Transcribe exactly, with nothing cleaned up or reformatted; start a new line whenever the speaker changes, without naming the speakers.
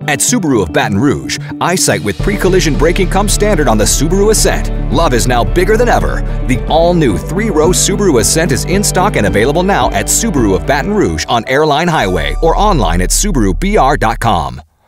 At Subaru of Baton Rouge, eyesight with pre-collision braking comes standard on the Subaru Ascent. Love is now bigger than ever. The all-new three-row Subaru Ascent is in stock and available now at Subaru of Baton Rouge on Airline Highway or online at Subaru B R dot com.